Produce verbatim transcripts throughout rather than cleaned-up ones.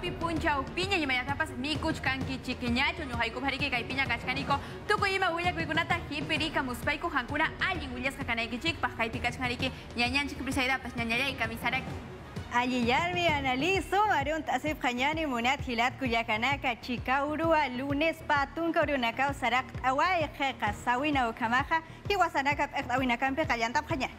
Chaupi puncha upiña y mayatapas mikuch kanki chiquiñacho ñuhayku hariki kaypiña kachkaniko tukuyima willak wikunata hipirika muspayku hankuna allin willasqa kanaykichik paqaypi kachkaniki ñañanchik prisaydapas ñañallay kamisaraki. Allillarmi analizo Marunt asif khanyani munat hilat kuyakanaka chikaurua lunes patunka urunakau sarak awai kheka sawina ukamaha hiwasanaka awinakampe kallantap khanyani.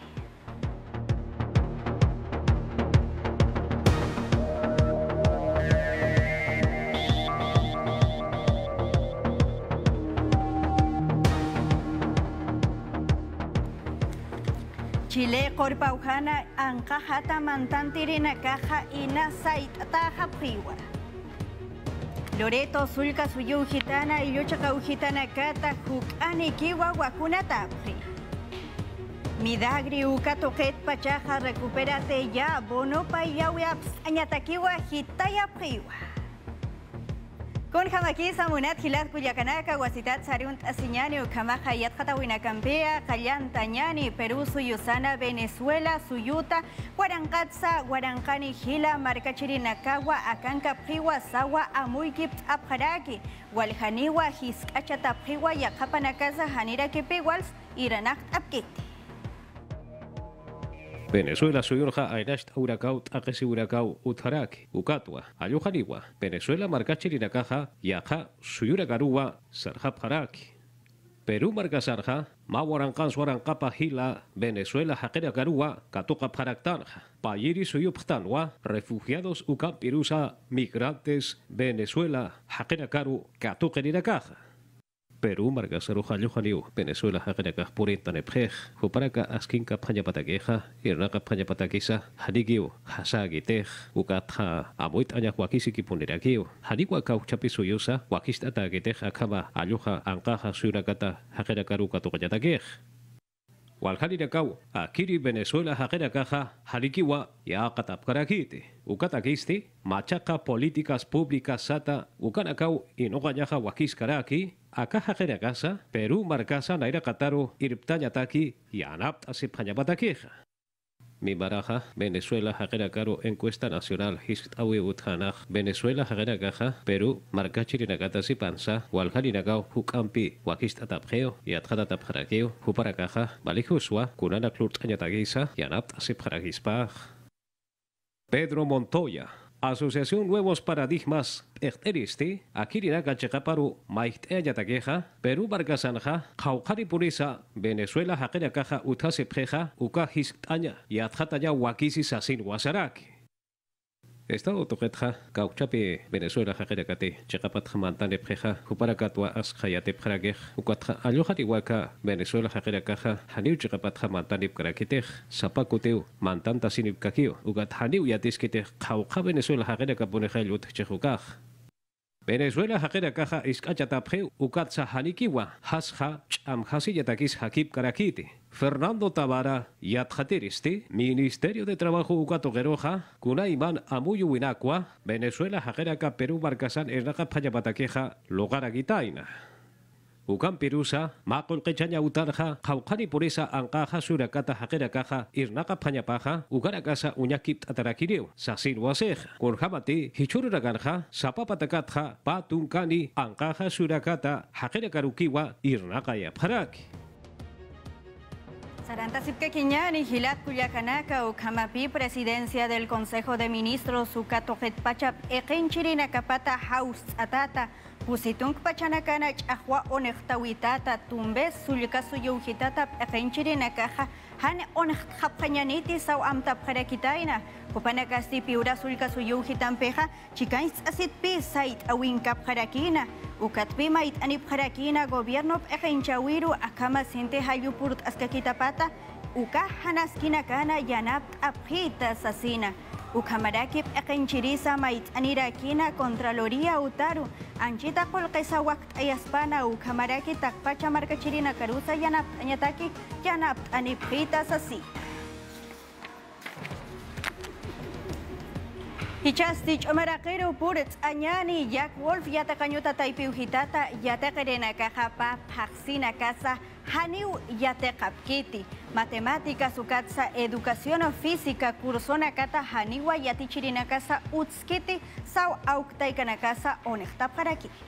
Chile korpaujana ankahata mantantirina caja ina sait taja priwa. Loreto sulka suyu gitana y yochaka ujitana kata hukani kiwa wakuna tapri. Midagri uka toket pachaja recuperate ya bono pa yawiaps añatakiwa hitaya priwa. Con Jamakisa Munat Hilat Cuyacanaka, Guasitat Sarunt Asiñani, Ukamaja Yatjatawina Campea, Callan Tañani, Perú, Suyusana, Venezuela, Suyuta, Guarancatza, Guarancani, Gila, Marcachirinacagua, Acanca, Priwa, Sawa, Amuykip, Abjaraki, Waljaniwa, Hiskachata, Priwa, Yacapanakaza, Hanira Kipewals, Iranak, Abkiti. Venezuela suyurja ainasht huracao akesi huracao utharaki ukatwa ayuhaniwa Venezuela marcachirinakaja yaja suyuragarua sarjap haraki Perú marca sarja mawarankan suarankapa hila Venezuela hakera garua katuka paraktanja payiri suyuptanwa refugiados ukapirusa migrantes Venezuela hakera garu katukenirakaja Perú marga saruja yuhaniu Venezuela hagenaka purintane prej huparaka askinka panyapatakeja irnaka panyapatakisa hanigiu hasagitej ukatha amuit anyak wakisiki punirakiu hanigwa kau chapisuyusa wakista tagetej akama ayuha ankaja surakata hagenakaru katukayatakej Walhaninakau akiri Venezuela hagenakaja hanikiwa ya katapkarakiti ukatakisti machaka políticas públicas sata ukanakau inogañaja wakiskaraki Acá hajera casa, Perú marcasa naira Kataru irptañataki y anapt asipanyapatakeja. Mi baraja, Venezuela hajera caro encuesta nacional hist awi uthanaj, Venezuela hajera caja, Perú marcachirinagata si panza, walharinagao hukampi, wakist atapgeo y atjata tapjarakeo, huparakaja, balijuswa, kunana klurt añatagisa y anapt asipjaragispaj. Pedro Montoya. Asociación Nuevos Paradigmas Echteristi, Akirinaga Chekaparu, Maite Ayatakeja, Perú Bargasanja, Jaukari Purisa, Venezuela Hakerakaja Utasepjeja, Ukajis Taña, y Adjataya Wakisi Sasin Wasaraki. Estado Toquetja, Cauchapi, Venezuela Hakerakate, Chekapat Mantane Preja, Uparakatwa Asjayate Pragej, Ukatja Alohatiwaka, Venezuela Hakerakaja, Haniu Chekapat Mantane Krakitej, Zapacuteu, Mantanta Sinipkakio, Ugat Haniu Yatiskite, Kauka Venezuela Hakerakapuneja Lut Chekukaj. Venezuela Hakerakaja Iskachatapje, Ukatsa Hanikiwa, Hasja, Chamhasi Yatakis Hakib Karakiti. Fernando Tabara Yatjatiristi, Ministerio de Trabajo Ugato Geroja, Kunaiman Amuyu Winakwa, Venezuela Hageraka Perú Barcasan Esnaga Payapatakeja, Logara Gitaina. Ukan Pirusa, Makol Kechaña Utarja, Jaukani Purisa Ankaja Surakata Hagerakaja, Irnaga Pañapaja, Ugarakasa Uñakip Atarakiriu, Sasin Waseja, Kurhamati, Hichuraganja, Sapapatakatja, Patunkani, Ankaja Surakata, Hagerakarukiwa, Irnaga Yapharaki. Saranta Sipkequiñani, Hilat Cuyacanaka, Ukamapi, Presidencia del Consejo de Ministros, Ukatojet Pachap, Ekenchirina Kapata House Atata, Pusitung Pachanakana, Chahua Onechtawitata, Tumbes, Sulka Suyujitata, Ekenchirina Kaja, Han Onejapanyaniti, Sau Amta Parakitaina, Kupanakasti Piura Sulka Suyujitampeja, Chikains Asitpi, Sait Awinkap Harakina, Ukatpi Mait Anip Harakina, Gobierno Ekenchawiru, Akama Sinte Hayupurt Askakitapata, Uka Hanaskina Kana, Yanap Apita Sasina. Ukamaraki Ekenchirisa Mait Anirakina Contraloría Utaru Anchita Kolkesa Wakt Ayaspana Ukamaraki Takpacha Marcachirina Karusa Yanap Anyataki Yanap Anipita Sasi Hichastich Omarakero Puretz Anyani Yak Wolf Yatakanyuta Taipiujitata Yatakarena Kahapa Paxina Casa haniu yateqapkiti. Matemáticas ukatsa educación física kursona kata haniwa yatichirinakasa utskiti saw auktaykanakasa onejtapqarakirina.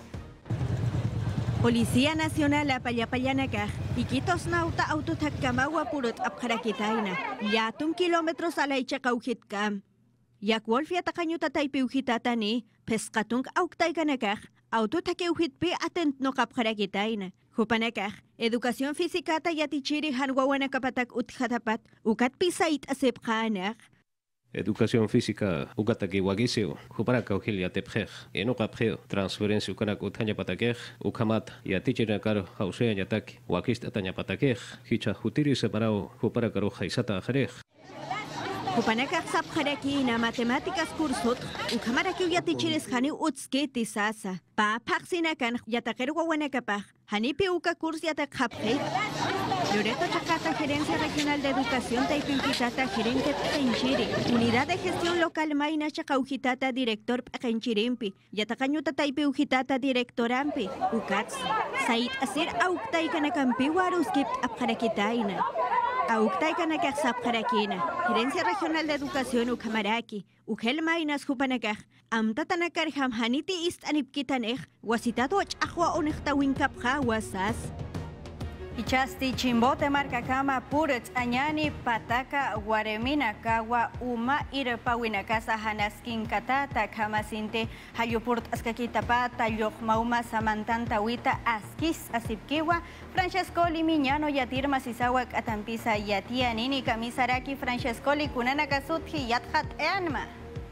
Policía Nacional Apayapayanakaj, Iquitos Nauta Autotakamawa Purut Abjarakitaina, Yatun kilómetros a la Ichakauhitkam. Yakwolfia Takanyuta Taipiuhitatani, Pescatung Auktaikanakaj, Autotakeuhitpi Atent no Kapjarakitaina. Hupanakaj, Educación Física Tayatichiri Hanwawanakapatak Utjatapat, Ukat Pisait Asepkanaj. Educación física ugataki wagisio huparaka uhilia tepjej enokapjeo transferencia ukanak utanya patakej ukamat yatichina karo hausea yataki wakista tanya patakej hicha hutiri separao huparaka roja isata ajerej. Hupanakaj sapjarakina matemáticas kursut ukamaraki yatichiris hani utsketi sasa pa paksinakan yataker wawanakapaj hanipi uka kurs yatakapjej. Loreto Chacata, Gerencia Regional de Educación Taipiujitata, Gerente Pechenchiri, Unidad de Gestión Local Maina Chacaujitata, Director Pechenchirimpi, Yatacañuta Taipiujitata, Directorampi, Ukats, Said Asir Auktaikanacampi, Waruskip Apjarakitaina, Auktaikanakapjarakina, Gerencia Regional de Educación Ukamaraki, Ugel Mainas Hupanakaj, Amtatanakar Hamhaniti Ist Anipkitanej, Wasitato Achwa Onechtawinkapja Wasas. Ichasti Chimbote Marcacama Purets Añani Pataka Guaremina Kawa Uma Irpawinakasa Hanaskin Katata Kamasinte Hayupurt Askakitapata Yokmauma Samantanta Wita Askis Asipkiwa Francesco Limiñano Yatir Masisawak Atampisa Yatia Nini Kamisaraki Francesco Likunana Kasutji Yathat Enma.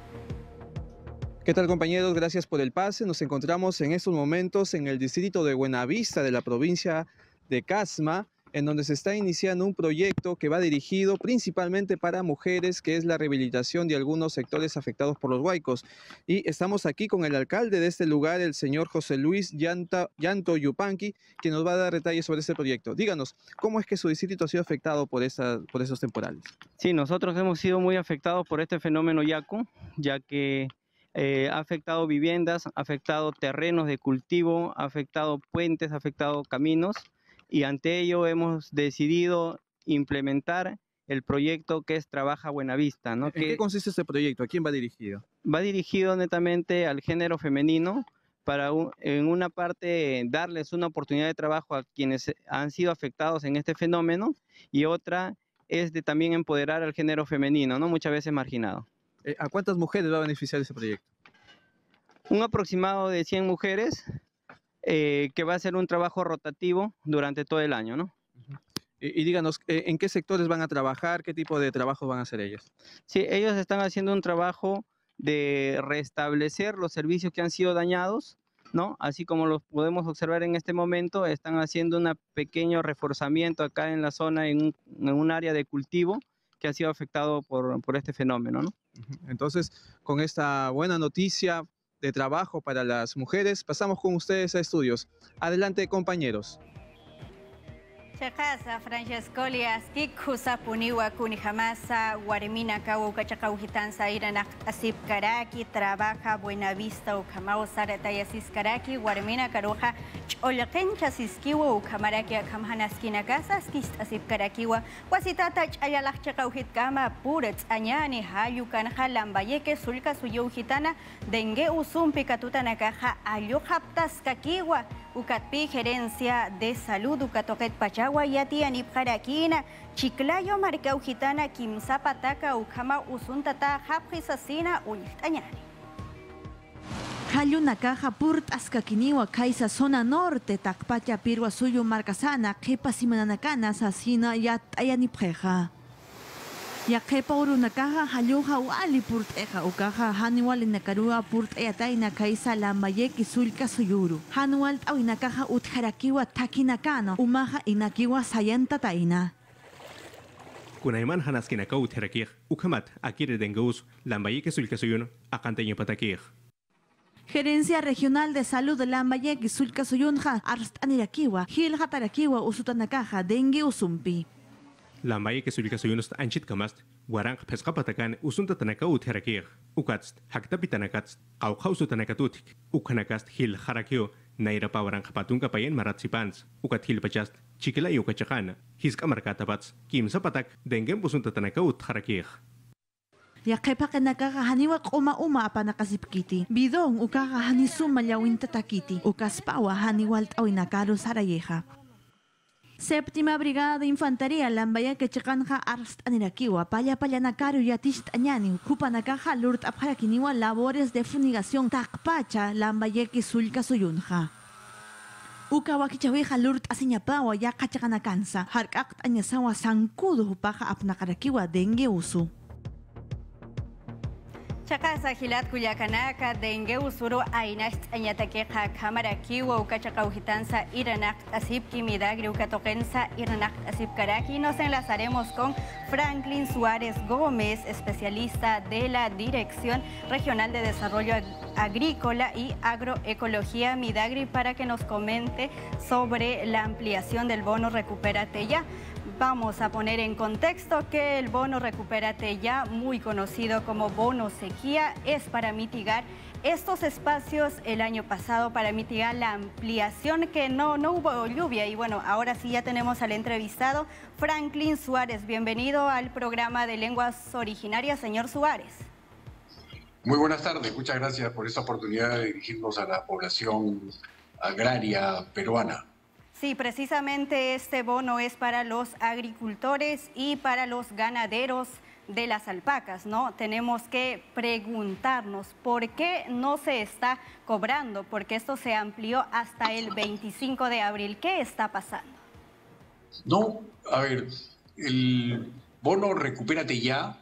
¿Qué tal, compañeros? Gracias por el pase. Nos encontramos en estos momentos en el distrito de Buenavista de la provincia de Casma, en donde se está iniciando un proyecto que va dirigido principalmente para mujeres, que es la rehabilitación de algunos sectores afectados por los huaicos. Y estamos aquí con el alcalde de este lugar, el señor José Luis Llanta, Llanto Yupanqui, que nos va a dar detalles sobre este proyecto. Díganos, ¿cómo es que su distrito ha sido afectado por, esa, por esos temporales? Sí, nosotros hemos sido muy afectados por este fenómeno Yaku, ya que Eh, ha afectado viviendas, ha afectado terrenos de cultivo, ha afectado puentes, ha afectado caminos, y ante ello hemos decidido implementar el proyecto que es Trabaja Buenavista, ¿no? ¿En que qué consiste este proyecto? ¿A quién va dirigido? Va dirigido netamente al género femenino para un, en una parte darles una oportunidad de trabajo a quienes han sido afectados en este fenómeno, y otra es de también empoderar al género femenino, ¿no? Muchas veces marginado. ¿A cuántas mujeres va a beneficiar ese proyecto? Un aproximado de cien mujeres, eh, que va a ser un trabajo rotativo durante todo el año, ¿no? Uh-huh. y, y díganos, ¿en qué sectores van a trabajar? ¿Qué tipo de trabajo van a hacer ellos? Sí, ellos están haciendo un trabajo de restablecer los servicios que han sido dañados, ¿no? Así como los podemos observar en este momento, están haciendo un pequeño reforzamiento acá en la zona, en un, en un área de cultivo que ha sido afectado por, por este fenómeno, ¿no? Entonces, con esta buena noticia de trabajo para las mujeres, pasamos con ustedes a estudios. Adelante, compañeros. Chakasa Francesco Liaski Kusapuniwa Kunijamasa Guarimina Kawu Kachakauhitanza Iranak Asip Karaki Trabaja Buenavista Ukamao Saratayasis Karaki Guarimina Karuja Cholkencha Siskiwa Ukamaraki Akamhanaskina Casa Skist Asip Karakiwa Wasitata Ayalak Chakauhit Kama Purets Añani Hayukan Halambayeke Sulka Suyuhitana Dengue Usumpi Katutanakaja Ayuhaptas Kakiwa Ukatpi Gerencia de Salud Ukatoket Pachawa Yati Anipjarakina Chiclayo Marcaujitana Kimzapataka Ukama Usuntata Hapjisasina Uñitañani. Hayuna caja purt askakiniwa kaisa zona norte takpacha pirwa suyo marcasana kepa simananakana sasina yat ayanipjeja. Ya kepa urunakaja haluja wali purt eja ukaja hanual nakarua purt eataina kaisa lambayeki sulka suyuru. Hanual awinakaja utharakiwa takinakano umaja inakiwa sayanta taina. Kunaiman hanaskinaka utharakir ukamat akire dengus lambayeki sulka suyun akanteño patakir. Gerencia Regional de Salud de Lambayeki sulka suyunja arstanirakiwa hilja tarakiwa usutanakaja dengue usumpi. Lambayeki sulka suyunus anchit kamast warang pesqapatakan usunta tanaka utharakir ukatst haktapitanakats qawqawsu tanakatutik ukanakast hil harakio naira pawarang patunka payen maratsipans ukat hil pachast chikila yukachakana, hiska markatabats, kimsa patak, dengen pusunta tanakaut harakij. Yakepa kenakaga haniwa uma uma apa nakasipkiti. Bidong ukaga hanisuma llawinta takiti. Ukaspawa haniwalt awinakaru sarayeja. Séptima Brigada de Infantería Lambaya que chekanja arst anirakiwa paya paya nakaru yatist añani kupanakaja lurt abharakiniwa labores de fumigación takpacha lambayeki sulka suyunja. Ukawakichaweja lurt asiñapawa ya kachakanakansa harkakt añasawa sankudo hupaja apnakarakiwa dengue usu. Chakasa Hilat Kuyakanaka, Dengue Usuru, Ainash, Añataqueja, Cámara Kiwa, Ukachakaujitanza, Iranak, Asipki, Midagri, Ukatokensa, Iranak, Asipkaraki. Nos enlazaremos con Franklin Suárez Gómez, especialista de la Dirección Regional de Desarrollo Agrícola y Agroecología Midagri, para que nos comente sobre la ampliación del bono Recupérate Ya. Vamos a poner en contexto que el bono Recupérate Ya, muy conocido como bono sequía, es para mitigar estos espacios el año pasado, para mitigar la ampliación que no, no hubo lluvia. Y bueno, ahora sí ya tenemos al entrevistado Franklin Suárez. Bienvenido al programa de Lenguas Originarias, señor Suárez. Muy buenas tardes, muchas gracias por esta oportunidad de dirigirnos a la población agraria peruana. Sí, precisamente este bono es para los agricultores y para los ganaderos de las alpacas, ¿no? Tenemos que preguntarnos por qué no se está cobrando, porque esto se amplió hasta el veinticinco de abril. ¿Qué está pasando? No, a ver, el bono Recupérate Ya,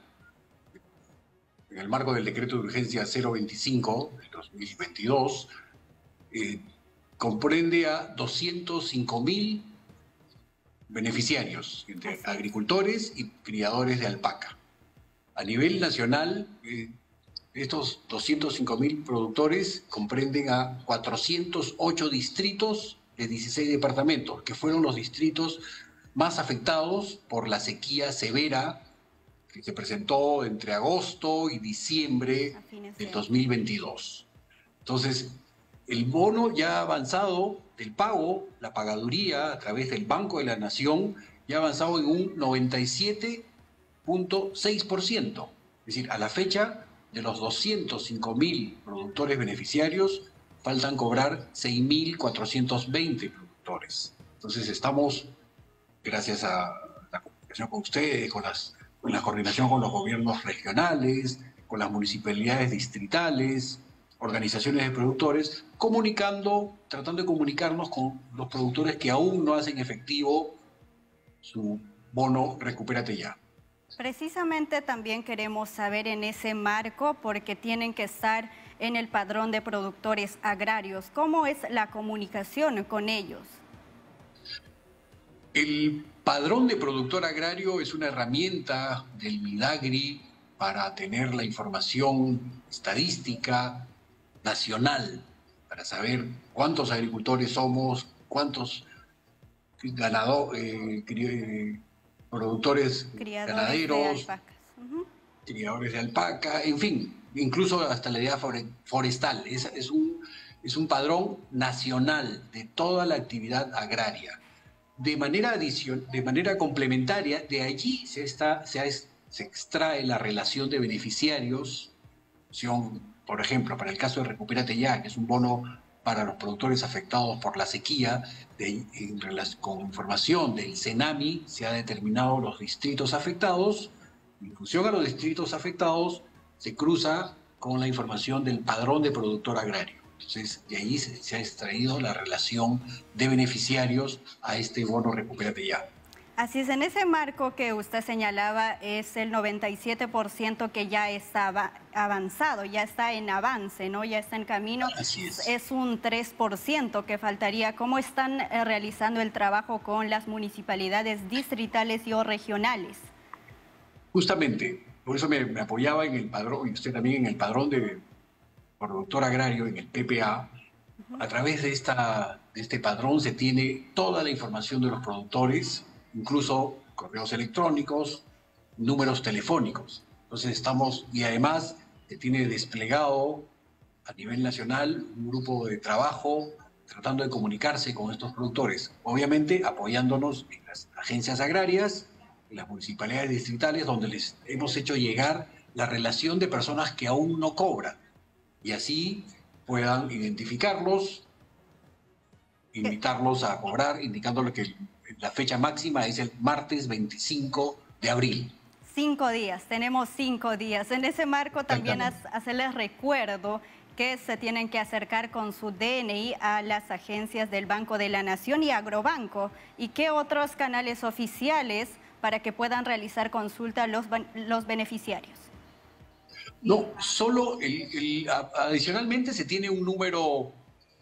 en el marco del decreto de urgencia cero veinticinco de dos mil veintidós, eh, comprende a doscientos cinco mil beneficiarios, entre agricultores y criadores de alpaca. A nivel nacional, eh, estos doscientos cinco mil productores comprenden a cuatrocientos ocho distritos de dieciséis departamentos, que fueron los distritos más afectados por la sequía severa que se presentó entre agosto y diciembre del dos mil veintidós. Entonces, el bono ya ha avanzado del pago, la pagaduría a través del Banco de la Nación, ya ha avanzado en un noventa y siete punto seis por ciento. Es decir, a la fecha de los doscientos cinco mil productores beneficiarios, faltan cobrar seis mil cuatrocientos veinte productores. Entonces estamos, gracias a la comunicación con ustedes, con, las, con la coordinación con los gobiernos regionales, con las municipalidades distritales, organizaciones de productores, comunicando, tratando de comunicarnos con los productores que aún no hacen efectivo su bono Recupérate Ya. Precisamente también queremos saber en ese marco, porque tienen que estar en el padrón de productores agrarios, ¿cómo es la comunicación con ellos? El padrón de productor agrario es una herramienta del Midagri para tener la información estadística nacional, para saber cuántos agricultores somos, cuántos ganado, eh, cri, productores criadores ganaderos, de alpacas. Uh-huh. criadores de alpaca, en fin, incluso hasta la idea forestal. Es, es, un, es un padrón nacional de toda la actividad agraria. De manera, adicion, de manera complementaria, de allí se, está, se, ha, se extrae la relación de beneficiarios, por ejemplo, para el caso de Recupérate Ya, que es un bono para los productores afectados por la sequía, de, en, con información del CENAMI se ha determinado los distritos afectados. En función a los distritos afectados se cruza con la información del padrón de productor agrario. Entonces, de ahí se, se ha extraído la relación de beneficiarios a este bono Recupérate Ya. Así es, en ese marco que usted señalaba es el noventa y siete por ciento que ya estaba avanzado, ya está en avance, ¿no? Ya está en camino. Así es. Es un tres por ciento que faltaría. ¿Cómo están eh, realizando el trabajo con las municipalidades distritales y o regionales? Justamente, por eso me, me apoyaba en el padrón, y usted también en el padrón de productor agrario, en el P P A. Uh-huh. A través de, esta, de este padrón se tiene toda la información de los productores, incluso correos electrónicos, números telefónicos. Entonces estamos, y además se tiene desplegado a nivel nacional un grupo de trabajo tratando de comunicarse con estos productores, obviamente apoyándonos en las agencias agrarias, en las municipalidades distritales, donde les hemos hecho llegar la relación de personas que aún no cobran, y así puedan identificarlos, invitarlos a cobrar, indicándoles que la fecha máxima es el martes veinticinco de abril. Cinco días, tenemos cinco días. En ese marco también hacerles recuerdo que se tienen que acercar con su D N I a las agencias del Banco de la Nación y Agrobanco, y qué otros canales oficiales para que puedan realizar consulta los, los beneficiarios. No, solo el, el, adicionalmente se tiene un número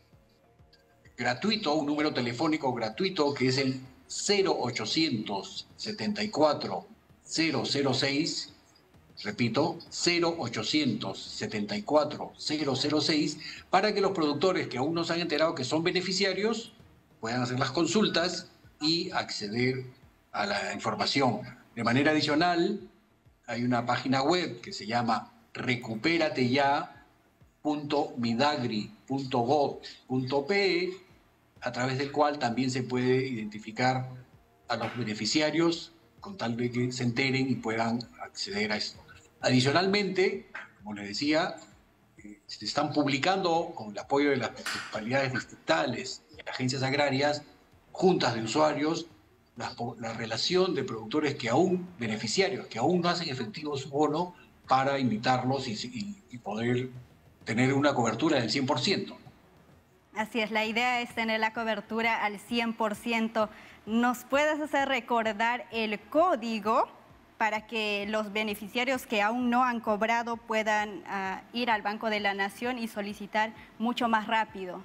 gratuito, un número telefónico gratuito, que es el cero ochocientos setenta y cuatro cero cero seis, repito, cero ochocientos setenta y cuatro cero cero seis, para que los productores que aún no se han enterado que son beneficiarios puedan hacer las consultas y acceder a la información. De manera adicional, hay una página web que se llama recupérate ya punto midagri punto gov punto pe, a través del cual también se puede identificar a los beneficiarios con tal de que se enteren y puedan acceder a esto. Adicionalmente, como les decía, eh, se están publicando, con el apoyo de las municipalidades distritales y agencias agrarias, juntas de usuarios, la, la relación de productores que aún, beneficiarios, que aún no hacen efectivo su bono, para invitarlos y, y, y poder tener una cobertura del cien por ciento. Así es, la idea es tener la cobertura al cien por ciento. ¿Nos puedes hacer recordar el código para que los beneficiarios que aún no han cobrado puedan uh, ir al Banco de la Nación y solicitar mucho más rápido?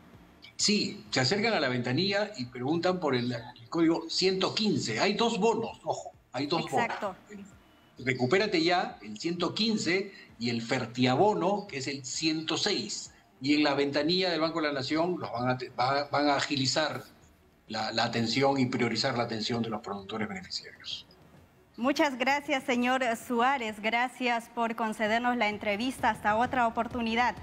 Sí, se acercan a la ventanilla y preguntan por el, el código ciento quince. Hay dos bonos, ojo, hay dos Exacto. bonos. Recupérate ya, el ciento quince, y el Fertiabono, que es el ciento seis. Y en la ventanilla del Banco de la Nación los van, a, van a agilizar la, la atención y priorizar la atención de los productores beneficiarios. Muchas gracias, señor Suárez. Gracias por concedernos la entrevista. Hasta otra oportunidad.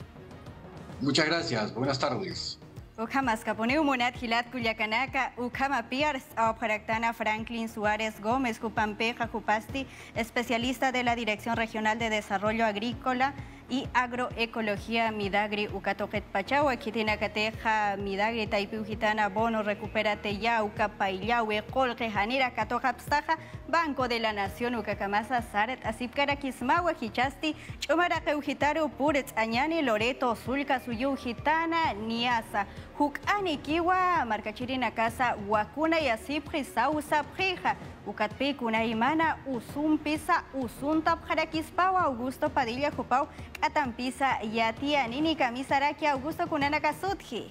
Muchas gracias. Buenas tardes. Ujamas Caponeu Munat Gilat Culiacanaka, Ujama Piars, Aopractana Franklin Suárez Gómez, Cupampeja Cupasti, especialista de la Dirección Regional de Desarrollo Agrícola y Agroecología Midagri Ucatoquet Pachahua, Quitinacateja Midagri Taipiu Gitana Bono Recupérate Ya, Ucapaillaue, Colque Janira Catoja Pstaja, Banco de la Nación Ucacamasa Saret, Asipcara Quismagua, Hichasti, Chumara Keujitaru Puretz Añani, Loreto, Zulca Suyu Gitana, Niasa, Hukani Kiwa, Marcachirina Casa, Wakuna y Asipri Sausa Prija, Ucatpi Kunaimana, Usum Pisa, Usunta Parakispawa, Augusto Padilla Jupau, Atampisa, Yatia Nini Kamisaraki, Augusto Kunanaka Sudji.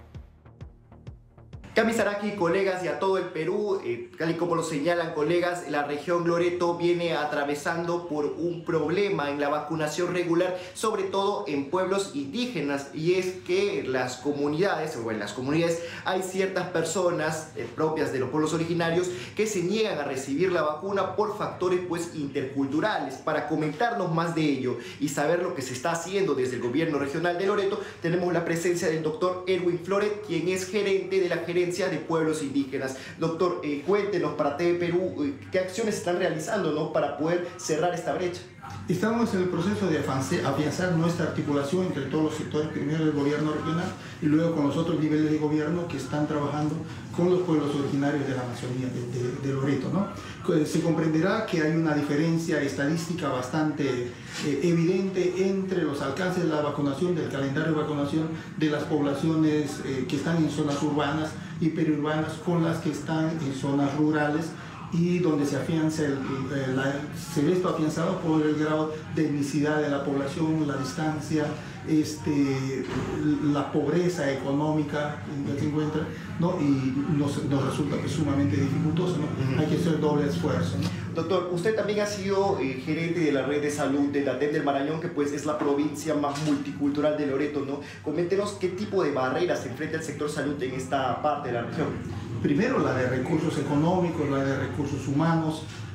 Kamisaraki, colegas, y a todo el Perú, eh, tal y como lo señalan colegas, la región Loreto viene atravesando por un problema en la vacunación regular, sobre todo en pueblos indígenas, y es que las comunidades, o en las comunidades hay ciertas personas eh, propias de los pueblos originarios que se niegan a recibir la vacuna por factores pues interculturales. Para comentarnos más de ello y saber lo que se está haciendo desde el gobierno regional de Loreto, tenemos la presencia del doctor Erwin Floret, quien es gerente de la gerencia de pueblos indígenas. Doctor, eh, cuéntenos para T V Perú eh, qué acciones están realizando, ¿no?, para poder cerrar esta brecha. Estamos en el proceso de afianzar nuestra articulación entre todos los sectores, primero del gobierno regional y luego con los otros niveles de gobierno que están trabajando con los pueblos originarios de la Amazonía, de, de, de Loreto, ¿no? Se comprenderá que hay una diferencia estadística bastante eh, evidente entre los alcances de la vacunación, del calendario de vacunación de las poblaciones eh, que están en zonas urbanas y periurbanas con las que están en zonas rurales, y donde se afianza el, el, la, se ve esto afianzado por el grado de etnicidad de la población, la distancia, este, la pobreza económica en que se encuentra, ¿no? Y nos, nos resulta que es sumamente dificultoso, ¿no? Uh-huh. Hay que hacer doble esfuerzo, ¿no? Doctor, usted también ha sido eh, gerente de la red de salud de Datem del Marañón, que pues es la provincia más multicultural de Loreto, ¿no? Coméntenos qué tipo de barreras se enfrenta el sector salud en esta parte de la región. Primero, la de recursos económicos, la de recursos humanos,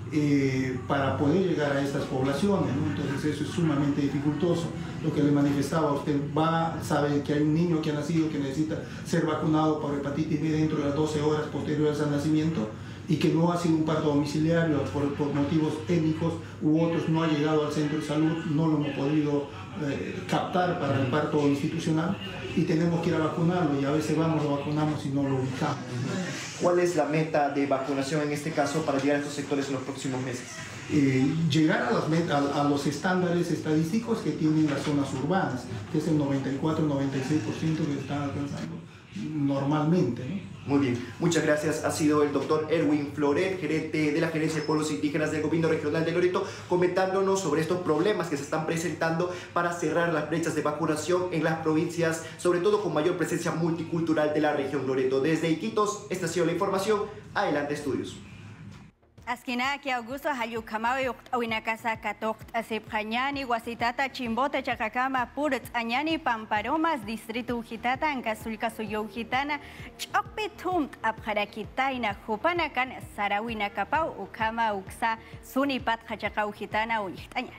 eh, para poder llegar a estas poblaciones, ¿no? Entonces eso es sumamente dificultoso. Lo que le manifestaba, usted va, sabe que hay un niño que ha nacido que necesita ser vacunado por hepatitis B dentro de las doce horas posteriores al nacimiento y que no ha sido un parto domiciliario por, por motivos étnicos u otros, no ha llegado al centro de salud, no lo hemos podido eh, captar para el parto institucional y tenemos que ir a vacunarlo y a veces vamos, lo vacunamos y no lo ubicamos. ¿Cuál es la meta de vacunación en este caso para llegar a estos sectores en los próximos meses? Eh, llegar a, las met a, a los estándares estadísticos que tienen las zonas urbanas, que es el noventa y cuatro a noventa y seis por ciento que están alcanzando normalmente, ¿no? Muy bien, muchas gracias. Ha sido el doctor Erwin Floret, gerente de la Gerencia de Pueblos Indígenas del Gobierno Regional de Loreto, comentándonos sobre estos problemas que se están presentando para cerrar las brechas de vacunación en las provincias, sobre todo con mayor presencia multicultural de la región Loreto. Desde Iquitos, esta ha sido la información. Adelante, estudios. Askina que Augusto Hayukamawi Awina Casa Katokt Asipjañani Wasitata Chimbote Chacacama Purts Añani Pamparomas Distrito Ujitata Ancasulca Suyo Ujitana Chokpitumt Abjarakitaina Jupanakan Sarawina Kapau Ukama Uksa Sunipat Hachaka Ujitana Ujitañani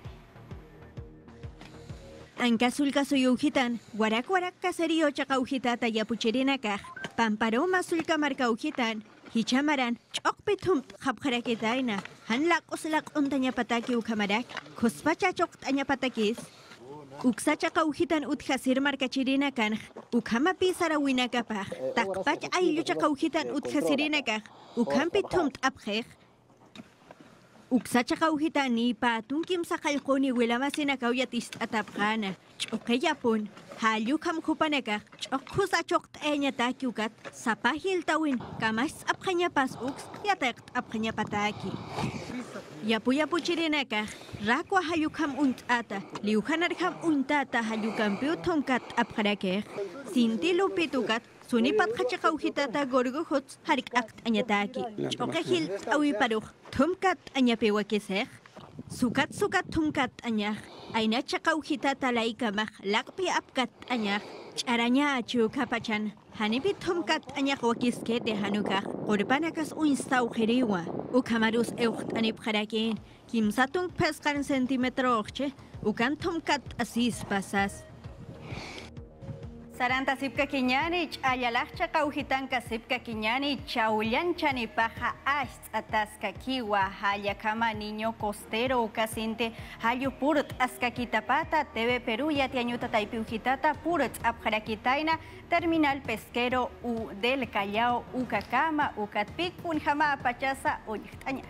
Ancasulca Suyo Ujitan Warak Warak Caserío Chacaujitata Yapuchirinaka Pamparoma Sulca Marca Ujitan Hichamaran, chokpitum habharakitaina, hanlak uslak untanya pataki ukamarak, kuspacha choktanya patakis, uksacha kauhitan uthasir markachirina kan, ukamapi sarawina kapah, takpach ayucha kauhitan uthasirina kah, ukampitum abheh, uksacha kauhitan ni patunkim sakalkoni wilamasina kauyatist atapkana, chokeyapun. Halyukam kupaneka, chokhusa chokt enya takiukat, sapahil tawin, kamas apkanya pas uks, yatakt apkanya pataki. Yapu yapu chirineka, rakwa hayukam untata, liuhanarkam untata hayukam piutonkat apkarake, sinti lupitukat, sunipat kachakauhitata gorguhuts, harik akt anyataki, chokahil awi paruch, tumkat anyapiwakiseh. Sukat sukat tumkat anyah, aina chakauhita talaikamah, lakpi apkat anyah, charanya achu kapachan, hanipi tumkat anyah wakiskete hanukah, urbanakas uinstau heriwa, ukamarus eucht anipjarakin, kimsatung peskan centimetro oche, ukan tumkat asis pasas. Saranta sipka kiñani, ayalachcha kauhitanka sipka kiñani, chaullanchani paja ast atasca kiwa, hayakama niño costero, ucasinte, hayu purt ascaquitapata, T V Perú, yatiañuta taipiujitata, purt abjarakitaina, terminal pesquero u del Callao, ucacama, ucatpic, unjama apachasa, uñitañani.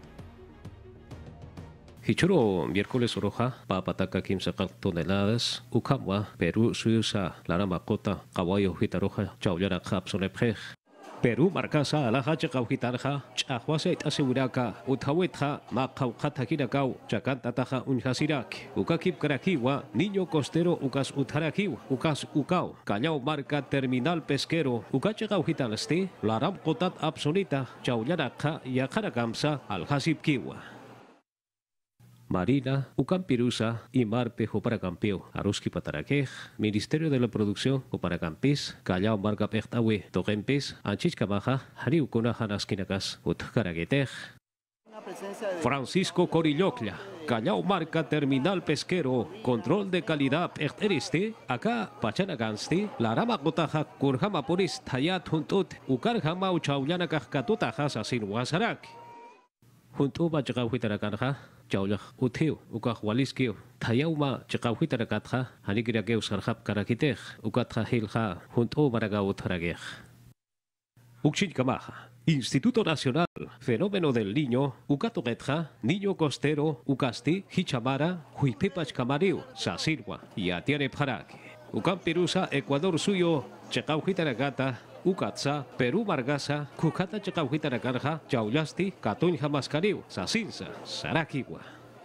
Hichuro miércoles roja, papataca quince toneladas, Ucamwa, Perú, Suiza, Lara Macota, Caballo, Hitaroja, Chaulara, Japsoneprej. Perú, Marcasa, Alaja, Chaujitarja, Chahuaset, Aseguraca, Utawetja, Macau, Katakinakau, Chacantataja, Unjasirak, Ukakip Karakiwa, Niño Costero, Ucas Utarakiw, Ucas Ucau, Callao Marca, Terminal Pesquero, Ucachagaujitanasti, Laram Cotat Absolita, Chaularaka, Yakaragamsa, Aljasip Kiwa. Marina, Ucampirusa y Marpejo para Campeo, Aruski Pataraquej, Ministerio de la Producción, Oparacampis, Callao Marca Pechtawe, Toquempis, Anchichcamaja, Hariucuna Hanasquinacas, Utcaraguetej. Francisco Corilloclia, Callao Marca Terminal Pesquero, Control de Calidad Pechteriste, acá Pachanagansti, Larama Gotaja, Kurjama Puris, Tayat Juntut, Ucarjama Uchauliana Cajcatutajas, Asin Wasarak. Junto a Chacauhitaracarja, Chaulaj Uteu, Ucahualiskio, Tayauma, Chacauhitarakatja, Hanikiraqueu Sarjap Karakitej, Ucatja Hilja, Junto Maragau Taragej. Uxilcamaja, Instituto Nacional, Fenómeno del Niño, Ucatogetja, Niño Costero, Ucasti, Hichamara, Huipipach Camariu, Sasirwa, Yatiane Parake. Ucampirusa, Ecuador Suyo, Chacauhitarakata, Ucatza, Perú Margasa, Cucata Chacauhitaracarja, Chaulasti, Catunja Mascariu, Sasinsa, Sarakiwa.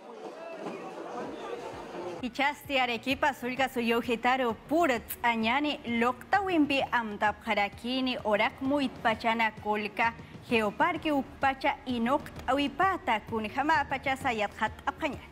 Ichasti Arequipa sulga suyo gitaro purts añani lokta wimpi amtap harakini orak muit pachana kolka geoparque ukpacha inokt awipata kun jama pachasa yathat apanyani.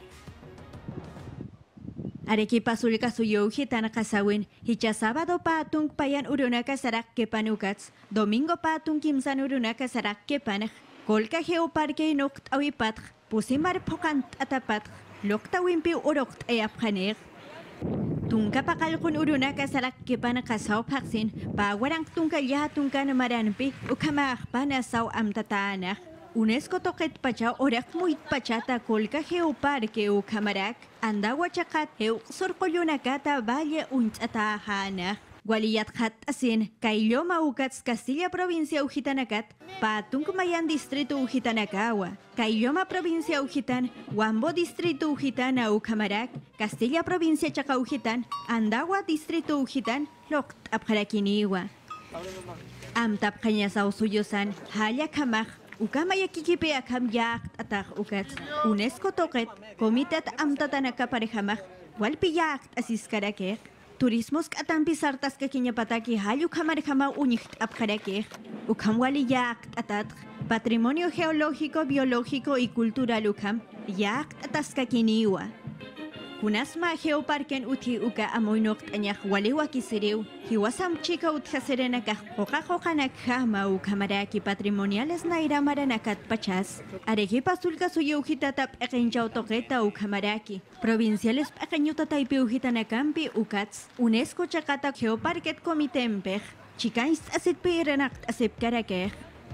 Arequipa sulga suyo gitana kasawin hicha sábado patung payan urunaka sarak kepanukats domingo patung kimsan urunaka sarak kepanaj kolka geoparque inokt awipat pusimar pokant atapat, lokta wimpi urokt ayapkaner. Tungka pakalkun urunaka salak kipana kasaw paksin, pawarang tungka yaha tungka na maranpi, ukamakpa na saw amtatanak. UNESCO toket pacha orak muit pachata kolka geoparque ukamarak, andawa chakat heu sorkoyunakata valle untatahana. Waliyat khat asin, Kailoma ukats Castilla provincia ujitanakat, patung mayan distrito ujitanakawa, Kailoma provincia ujitan, Wambo distrito ujitana ukamarak, Castilla provincia chaka ujitan, Andawa distrito ujitan, lokt apharakiniwa. Amtap kanya sa usuyusan, halya kamak, ukamaya kikipe akam yak atak ukat, UNESCO toket, komitet amtatanaka parehamak, walpi yak asiskarakek, Turismos katampi sartas kakinya pataki hayu kamar kama unik apkarake, ukam wali yak atat, patrimonio geológico, biológico y cultural ukam, yak atas kakiniwa. Kunasma geoparken uti uka amoinok tanyah waliwa kisiriw, hiwasam chika utjaserena kah hoka hoka nakhama ukamaraki patrimoniales na iramaranakat pachas, arequipa sulka suyo ujitatap ekenchau toqueta ukamaraki, provinciales pequeñuta taipi ujitanakampi ukats, UNESCO chakata geoparket comitempej, chikains asitpi iranakt asipkarakej.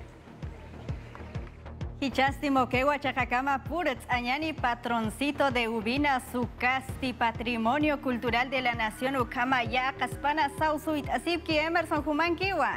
Hichastimo kewa chacacama purets añani patroncito de Ubina Sucasti Patrimonio Cultural de la Nación Ukama ya Caspana Sausuit Asipki Emerson Human Kiwa.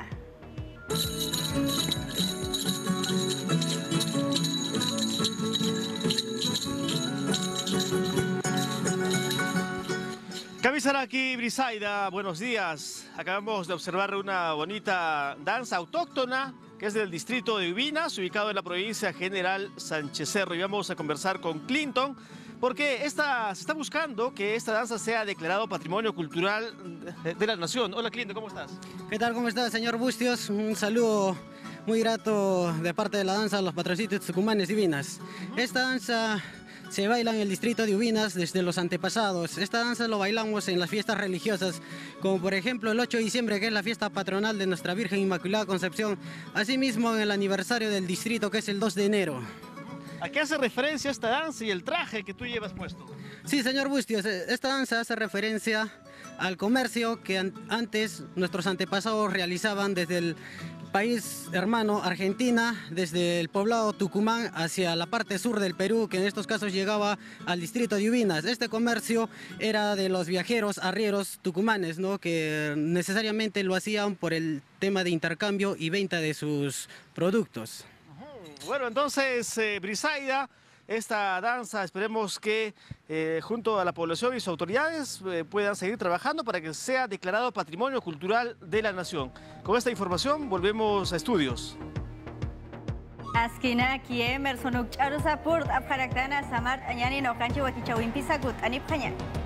Kamisaraki Brisaida, buenos días. Acabamos de observar una bonita danza autóctona que es del distrito de Ubinas, ubicado en la provincia General Sánchez Cerro. Y vamos a conversar con Clinton, porque esta, se está buscando que esta danza sea declarado Patrimonio Cultural de, de la Nación. Hola Clinton, ¿cómo estás? ¿Qué tal? ¿Cómo estás, señor Bustios? Un saludo muy grato de parte de la danza Los Patroncitos Tucumanes Divinas. Esta danza se baila en el distrito de Ubinas desde los antepasados. Esta danza lo bailamos en las fiestas religiosas, como por ejemplo el ocho de diciembre, que es la fiesta patronal de Nuestra Virgen Inmaculada Concepción. Asimismo en el aniversario del distrito, que es el dos de enero. ¿A qué hace referencia esta danza y el traje que tú llevas puesto? Sí, señor Bustios, esta danza hace referencia al comercio que an antes nuestros antepasados realizaban desde el país hermano Argentina, desde el poblado Tucumán hacia la parte sur del Perú, que en estos casos llegaba al distrito de Ubinas. Este comercio era de los viajeros arrieros tucumanes, ¿no?, que necesariamente lo hacían por el tema de intercambio y venta de sus productos. Bueno, entonces, eh, Brisaida, esta danza esperemos que eh, junto a la población y sus autoridades eh, puedan seguir trabajando para que sea declarado Patrimonio Cultural de la Nación. Con esta información volvemos a estudios. Askina ki Emerson ukcharusa purt apkaraktana samart anyani no kanchi wakichawin pisagut anip kanya.